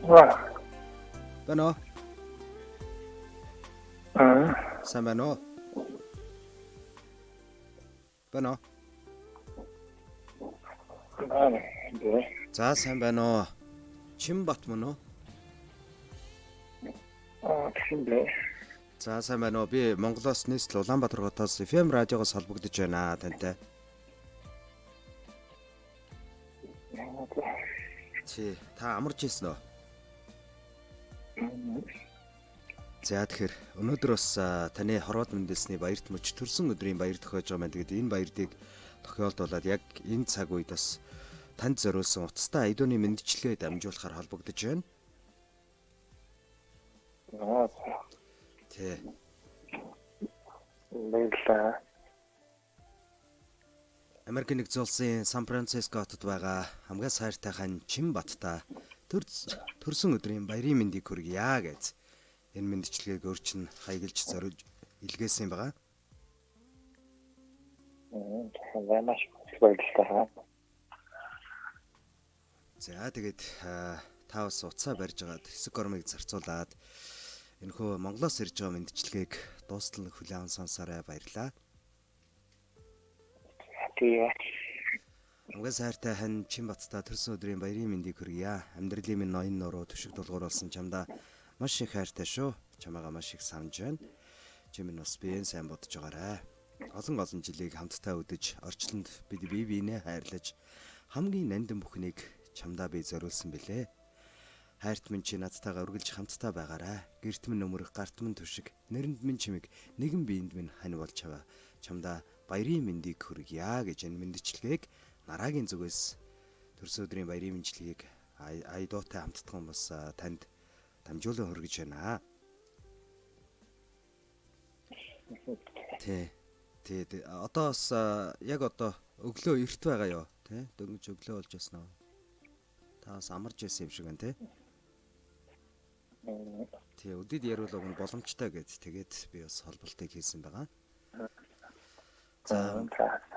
Байна. Сайн байна уу? Байна. За сайн байна уу? Чинбат мөн үү? Чинбэ. За сайн байна уу? Би Монголоос нийслэл Улаанбаатаргоотоос FM радиогоос холбогдож байна тантай. Та амарч ийсэн үү? За тэгэхээр өнөөдөр бас таны хорвоод мэндэлсний баярт мөч төрсөн өдрийн баяр тохиож байгаа маань. Тэгээд энэ баярыг тохиолдуулаад яг энэ цаг үед бас танд зориулсан утастай айдууны мэндчлэгээ дамжуулахаар холбогдож байна. Тэ. Америкийн нэгдсэн улсын Сан Франциско хотод байгаа хамгаа сайртай хань Чинбаттай төрсөн өдрийн баярын мэндийг хүргье гэж энэ мэндчлэгийг өөрчн хаяглаж зориулж илгээсэн байгаа. За тэгээд та бас уцаа барьж агаад хэсэг гормыг зарцуулаад энэхүү Монголоос ирж байгаа мэндчлэгийг дуустал хүлээн сонсороо баярлаа. Хамгаа сайртай хань Чинбаттай төрсөн өдрийн баярын мэндийг хүргье. Амьдралын минь ноён нуруу төшиг дулгуур болсон чамдаа маш их хайртай шүү. Чамайгаа маш их санаж байна. Чимэн бас биеэн сайн бодож байгаарай. Олон жилийг хамтдаа үдэж, орчлонд бид бие биенээ хайрлаж, хамгийн нандин бүхнийг чамдаа би зориулсан билээ. Хайрт минь чи надтайгаа үргэлж хамтдаа байгаарай. Гэрт минь өмөрөх, гарт минь түшиг, нэрэнд минь чимэг, нэгэн биеинд минь хань болж чамдаа баярын мэндийг хүргье гэж энэ мэндчлэгийг Нараагийн зүгээс төрсөн өдрийн баярын мэндчлэгийг айдуутай хамтдах хүмүүс танд дамжуулан хүргэж байна. Тэ. Одоо бас яг одоо өглөө эрт байгаа юу? Тэ? Дөнгөж өглөө болж байна уу? Та бас амарч байсан юм шиг байна, тэ? Тэ, өдөд яруул уг нь боломжтой гэж тэгээд би бас холболтыг хийсэн байгаа. За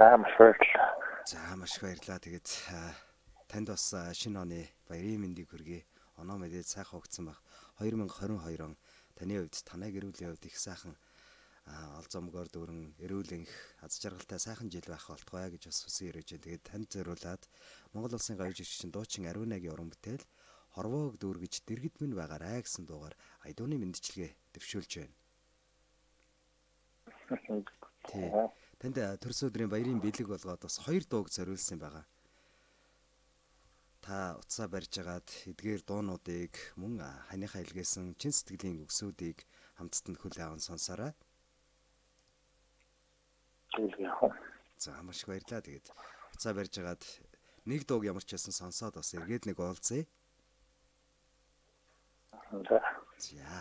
маш их баярлалаа. Тэгээд танд бас шинэ оны баярын мэндийг хүргэе. Оноо мэдээд сайхан өгцөн баг. 2022 он таны хувьд танай гэр бүлийн хувьд их сайхан олзомгоор дүүрэн эрүүлэнх аз жаргалтай сайхан жил байх болтугай гэж бас хүсэн ирэж байна. Тэгээд танд зориулаад Монгол улсын гавьж жигчин дуучин Ариунагийн уран бүтээл Хорвоог дүүргэж дэргэд минь байгаарай гэсэн дуугаар айдууны мэндчлэгээ дэвшүүлж байна. Тий. Танд төрсөн өдрийн баярын бэлэг болгоод бас 2 дууг зориулсан байгаа. Та уцаа барьж агаад эдгээр дуунуудыг мөн ханыхаа илгээсэн чин сэтгэлийн үгсүүдийг хамтдаа хүлээн аван сонсоорой. За маш их баярлалаа. Тэгээд уцаа барьж агаад нэг дууг ямар ч байсан сонсоод бас эргээд нэг уулзъя. За.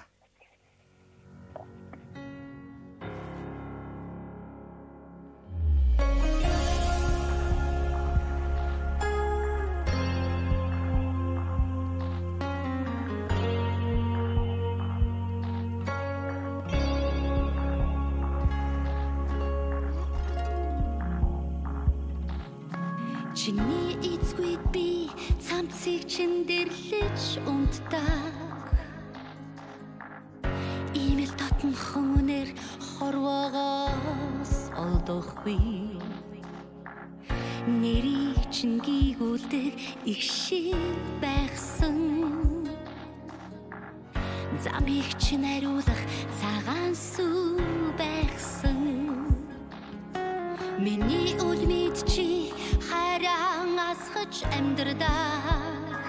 Чиний эцгүй би цамцыг чин дэрлэж унтдаг. Имэл татнхан үнээр хорвоогоос олдохгүй. Нэрийг чин гийгүүлдэг их шиг байхсан. Замыг чин хариулах цагаан сүү байхсан. Миний үл мэд чи харан асгаж амьдрдаг.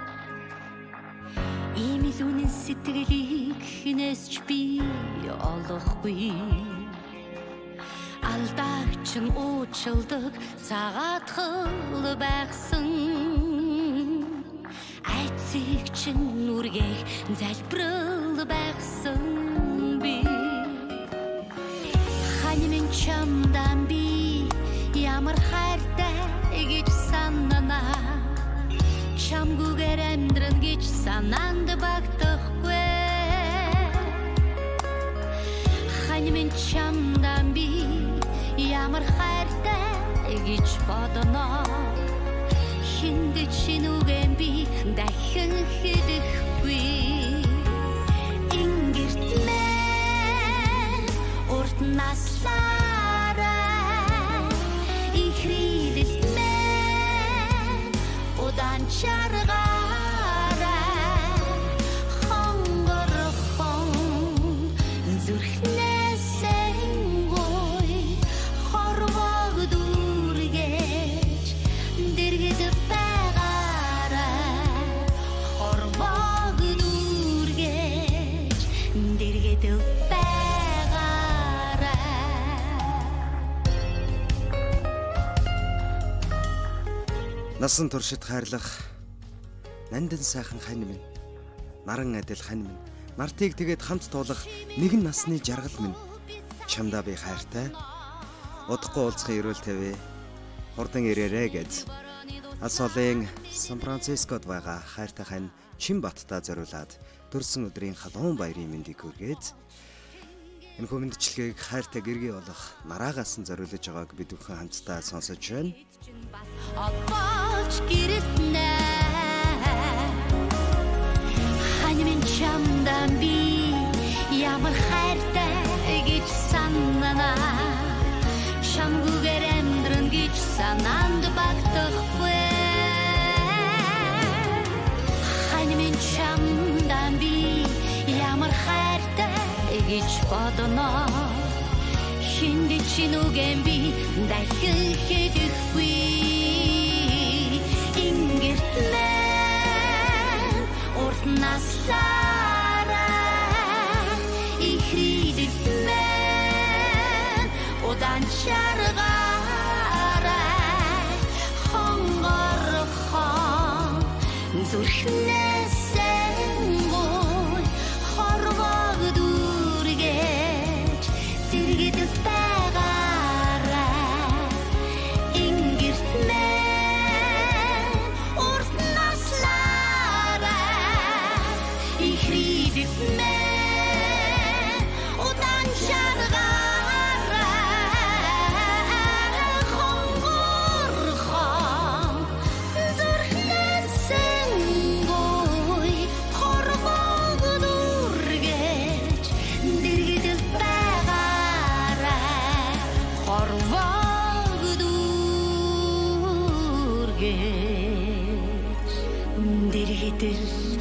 Имэл үнэн сэтгэлийг хинээс ч би олохгүй. Алдагч уучлдаг цагаатхал байхсан. Айцыг чин нүргээх залбирал байхсан би. Хань минь чамдан би ямар хайртай гэж санана. Чамгүйгээр амьдран гэж санаанд багтахгүй. Хань минь чамдан би ямар хайртай гэж бодно. Хинд чинүгэн би дахин хэлэх Насан туршид хайрлах нандин сайхан хань минь. Наран адил хань минь. Нартыг тэгээд хамт туулах нэгэн насны жаргал минь. Чамдаа би хайртай. Удахгүй уулзахын эрүүл тавь. Хурдан ирээрэй гэж. Асолын Сан Францискод байгаа хайртай хань Чинбаттаа зориулаад төрсөн өдрийн халуун баярын мэндийг хүргээд энэ хүмүндчлэгийг хайртай гэргий болох нараагаас нь зориулж байгааг бид бүхэн хамтдаа сонсож байна. Олж гэрэтнэ хань минь чамдан би ямар хайртай гэж санана шамгүйгээр амьдрын гэж санаанд багтахгүй хань минь чамдан би ямар хайртай гэж бодно Hindi chinugen bi дахин хэдэхгүй Ингэрт мэн урт наслаараа ихрийдэгт мэн удаан чаргаараа хонгорхон зүрхнээсэн гой хорвог дүргэж дэргэдэг байгаараа ингэрт мэн урт наслаараа ихрийдэгт мэн удаан чаргаараа хонгорхон зүрхнээсэн гой хорвог дүргэж дэргэдэг хорвог дүргэж дэргэдэг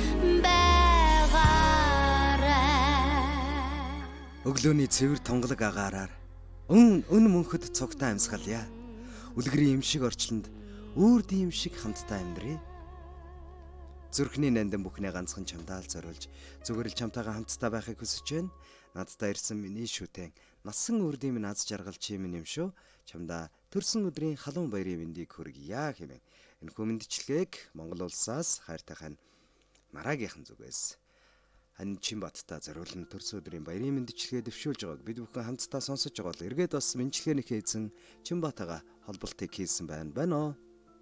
байгаараа Өглөөний цэвэр тонголог агаараар өн мөнхөд цогтой амьсгалъя. Үлгэрийн имшиг орчлонд өөр дэм шиг хамтдаа амьдрий. Зүрхний нандин бүхнээ ганцхан чамдаа л зориулж зүгээр л чамтайгаа хамтдаа байхыг хүсэж байна. Надтай ирсэн миний шүтэн насан үрдийн минь аз жаргал чи минь юм шүү. Чамдаа төрсөн өдрийн халуун баярын мэндийг хүргье хэмээн. Энэ хүмүндчлэгийг Монгол улсаас хайртай хань Мараагийнхан зүгээс хань Чинбаттаа зориулсан төрсөн өдрийн баярын мэндчлэгээ дэвшүүлж байгааг бид бүхэн хамтдаа сонсож байгаа бол эргээд бас мэндчлэгээнийхээ эзэн Чинбаттайгаа холболтыг хийсэн байна. Байна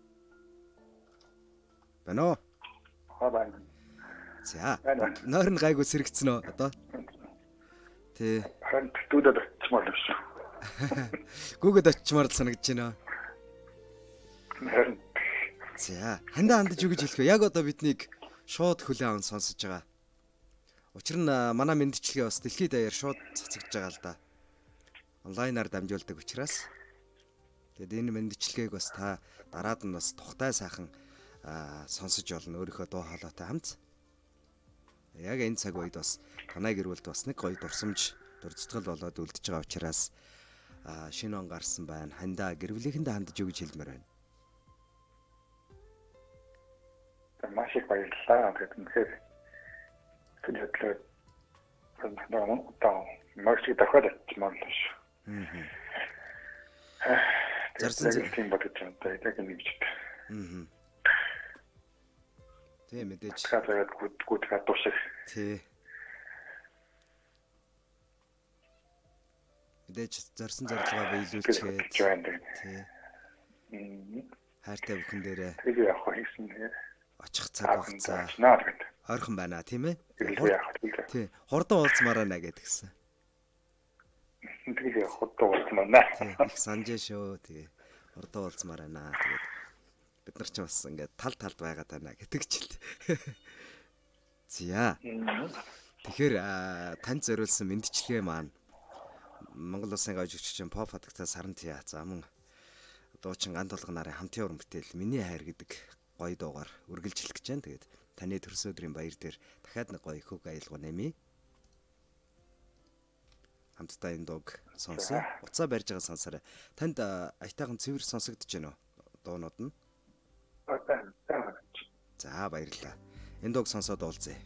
уу? Байна. За. Нойрон гайгүй сэрэгцэн үү одоо? Тэ. Харин төвдөд очимоор л шүү. Гүгэд очимоор л санагдаж байна. Харин. За, хандаа хандаж үгэж хэлэх вэ? Яг одоо биднийг шууд хүлээн аван сонсож байгаа. Учир нь манай мэндчлэгээ бас дэлхийд даяар шууд цацагдж байгаа л да. Онлайнаар дамжуулдаг учраас. Тэгэд энэ мэндчлэгийг бас та дараад нь бас тухтай сайхан сонсож болно. Өөрийнхөө дуу хоолойтой хамт. Яг энэ цаг үед бас танай гэр бүлд бас нэг гоё дурсамж дурцтгэл болоод үлдэж байгаа учраас шинэ он гарсан байна. Хандаа гэр бүлийнхэндээ хандаж өгч хэлмээр байна. Маш их баярлалаа. Тэгэхээр төлөвлөлөө одоо маш их дахиад очимоор л шүү. Зарсан тийм бодож байна. Яг нэг ч. Тийм мэдээж. Тэгээд гүд гадуусах. Тий. Мэдээж зарсан зорилгоо биелүүлчихэд. Тий. Хайртай бүхэн дээрээ. Тэгээ явах хийсэн. Очих цаг хугацаа. Ойрхон байна тийм ээ? Тий. Хурдан уулзмаар байна гэдгсэн. Тэгээ хурдан уулзмаар. Их санаж шүү. Тэгээ хурдан уулзмаар байна. Тэгээд бид нар ч бас ингээд талд байгаад байна гэдэг ч л. За. Тэгэхээр танд зориулсан мэндчлэгээ маань Монгол Улсын гажигччин Pop хатагтаа Сарантия за мөн дуучин гант толгон нарын хамтын уран бүтээл Миний хайр гэдэг гоё дуугаар үргэлж хэлэх гэж байна. Тэгээд таны төрсөн өдрийн баяр дээр дахиад нэг гоё хөг аялал нэмье. Хамтдаа энэ дууг сонсоо. Уцаа барьж байгаа сонсороо. Танд аятайхан цэвэр сонсогдож байна уу? Дуунууд нь? За баярлалаа. Энэ дууг сонсоод уулзъя.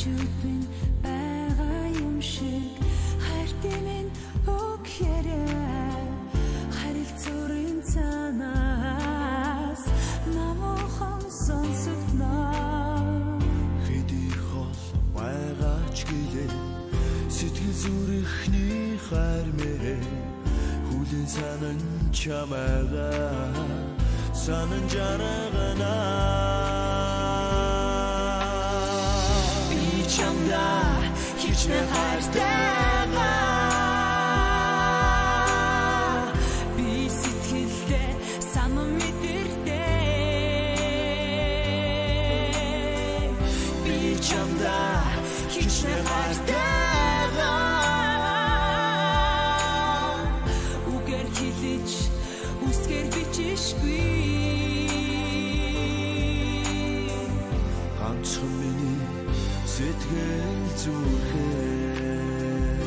чүтэн байгаа юм шиг хайртай минь үг яриа харилцуурын цаанаас намайхан сонсогдно хэдий хол байгаа ч гэлээ сэтгэл зүрхний хармээ хүлэн санан чамайгаа санан жаргана би чамда хичнээн хайртайгаа би сэтгэлдээ санан мэдэрдэг би чамда хичнээн хайртайгаа үгээр хэлж үсгээр бичишгүй ганцхан миний сэтгэл зүрхээ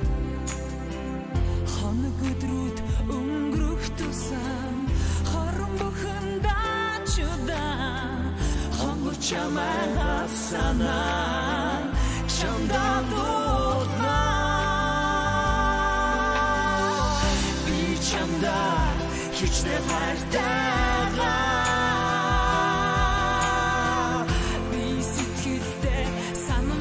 хоног өдрүүд өнгөрөх тусам хорон бүхэн даачудан хонгор чамайга санаа чамда дуудна би чамда хичнээн хайртайгаа би сэтгэлдээ санан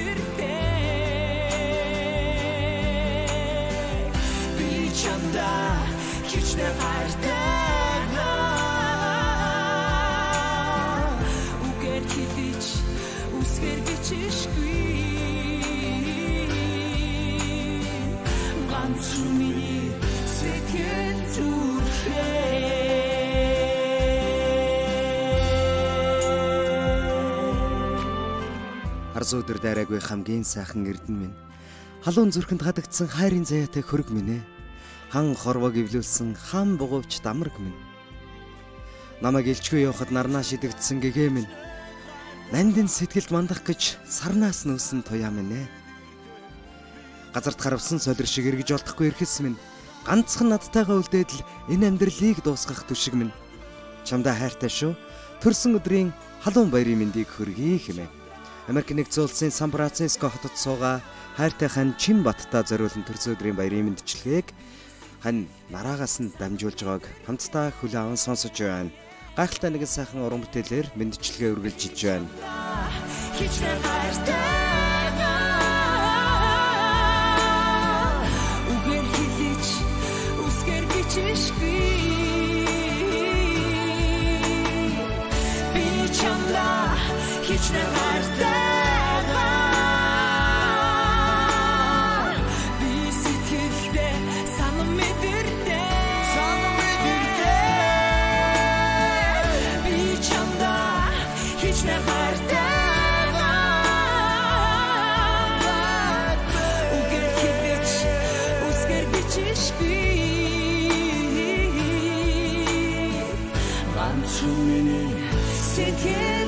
мэдэрдэг би чамда хичнээн хайртайгаа үгээр хэлж үсгээр бичишгүй ганцхан миний сэтгэл зүрхээ Арз өдөр дайраагүй хамгийн сайхан эрдэн минь халуун зүрхэнд хадагдсан хайрын заяатай хөрөг минь хан хорвог ивлүүлсэн хам бугуйч дамраг минь намайг илчгүй явахад нарнаа шидэгдсэн гэгээ минь нандин сэтгэлд мандах гэж сарнаас нүүсэн туяа минь газарт харавсан солир шиг эргэж олдохгүй эрхэс минь ганцхан надтайгаа үлдээд л энэ амьдралыг дуусгах түшиг минь чамда хайртай шүү төрсөн өдрийн халуун баярын мэндийг хүргэе хэмээн Америк нэгдсэн улсын Сан Франциско хотод суугаа хайртай хань Чинбаттай зориулсан төрсөн өдрийн баярын мэндчилгээг хань нараагаас нь дамжуулж байгааг хамтдаа хүлээн аван сонсож байна. Гайхалтай нэгэн сайхан уран бүтээлээр мэндчилгээ үргэлжилж байна. хичнээн хайртайгаа үгээр хэлж үсгээр бичишгүй би чамда хичнээн хайртайгаа би сэтгэлдээ санан мэдэрдэг би чамда хичнээн хайртайгаа үгээр хэлж үсгээр бичишгүй ганцхан миний сэтгэл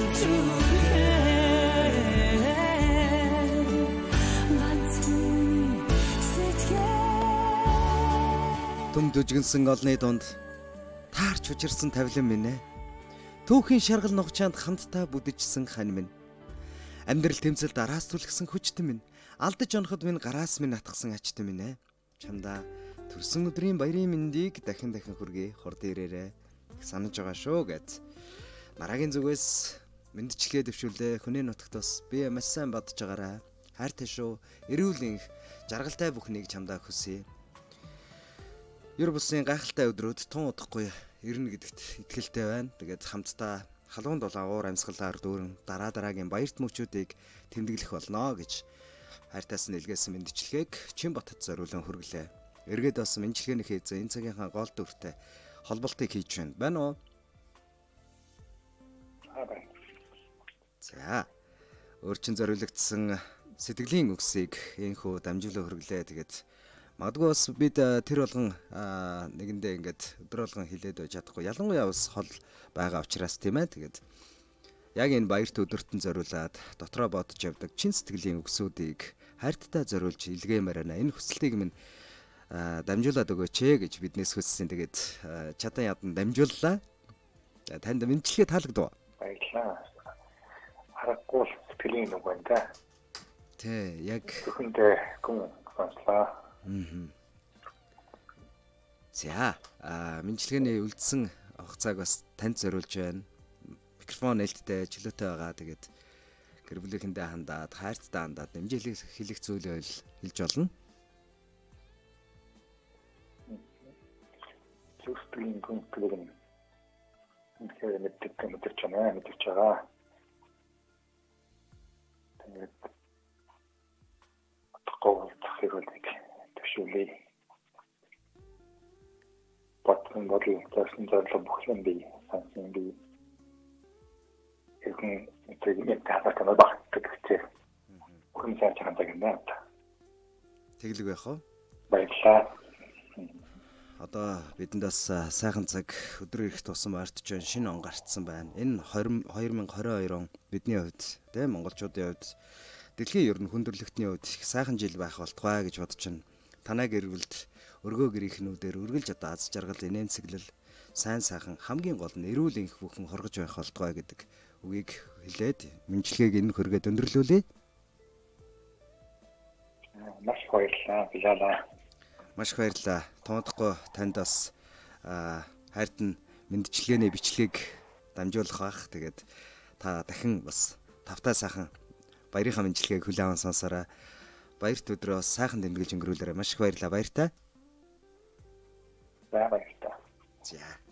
Түм дүжгэнсэн олны дунд таарч учирсан тавилан минь түүхийн шаргал нухчаанд хамтдаа бүдэжсэн хань минь амьдрал тэмцэлд араас түлхсэн хүчтэн минь алдаж оноход минь гараас минь атгсан ачтан минь чамда төрсөн өдрийн баярын мэндийг дахин хүргэе хурд ирээрээ санаж байгаа шүү гэд Марагийн зүгээс мэндчилгээ дэвшүүлээ хүний нутагт бас би маш сайн бодож байгаарай хайртай шүү эрүүл энх жаргалтай бүхнийг чамдаа хүсье Ер бусын гайхалтай өдрүүд тун удахгүй ирнэ гэдэгт итгэлтэй байна. Тэгээд хамтдаа халуун дулаан уур амьсгалаар дүүрэн дараагийн баярт мөчүүдийг тэмдэглэх болно гэж хайртайс нь илгээсэн мэндчилгээг Чинбатад зориулан хүргэлээ. Эргээд бас мэндчилгээнийхээ энэ цагийнхаа гол дүртэй холболтыг хийж байна. Байна уу? За. Өөрчн зориулагдсан сэтгэлийн үгсийг энхүү дамжуулан хүргэлээ. Тэгээд магадгүй бас бид тэр болгон нэгэндээ ингээд өдөр болгон хилээд байж чадахгүй. Ялангуяа бас хол байгаа учраас тийм ээ. Тэгээд яг энэ баярт өдөртөн зориулаад дотроо бодож явдаг чин сэтгэлийн үгсүүдийг хайрттай зориулж илгээмээр байна. Энэ хүсэлтийг минь дамжуулаад өгөөч гэж биднээс хүссэн. Тэгээд чадан ядан дамжууллаа. Танд мэндчилгээ таалагдав. Баярлалаа. Харахгүй сэтгэлийн үг байна да. Тэ яг Хүндээ гүн сонслаа. За мэдлэгээний үлдсэн хугацааг бас танд зориулж байна. Микрофон нээлттэй чөлөөтэй байгаа. Тэгээд гэр бүлийнхэндээ хандаад, хайрцтай хандаад нэмжээлэх хэлэх зүйлээ хэлж болно. Зүстгэлийн гүнхлэг нь үнэхээр мэдэрч байгаа. Тэгээд отгоолдох хэрэглэг төшөөлөе. Батхан бодол засан зорилго бүхлэн бий сансан бий. Эхний тэгээд таатаа багтдаг гэж. Хүн сайн чанартай гэнэ. Тэглэг байх уу? Баярлалаа. Одоо бидэнд бас сайхан цаг өдрөө ирэх тусам ойртож байна. Шинэ он гарцсан байна. Энэ 2022 он бидний хувьд тийм монголчуудын хувьд дэлхийн ер нь хүндрэлтний хувьд их сайхан жил байх болтугай гэж бодож байна. Танай гэр бүлд өргөө гэрийнхнүүдээр үргэлж одоо аз жаргал инээмсэглэл сайн сайхан хамгийн гол нь эрүүл энх бүхэн хоргож байх болтугай гэдэг үгийг хэлээд мэнчилгээг энэ хөргөд өндөрлүүлье. Маш баярлалаа. Билалаа. Маш их баярлалаа. Тоодохгүй танд бас хайртан мэндчилгээний бичлэгийг дамжуулах бах. Тэгээд та дахин бас тавтай сайхан баярынхаа мэндчилгээг хүлээн аван сонсороо. Баярт өдрөө сайхан тэмдэглэж өнгөрүүлээрэй. Маш их баярлалаа. Баяртай. За баярлалаа. За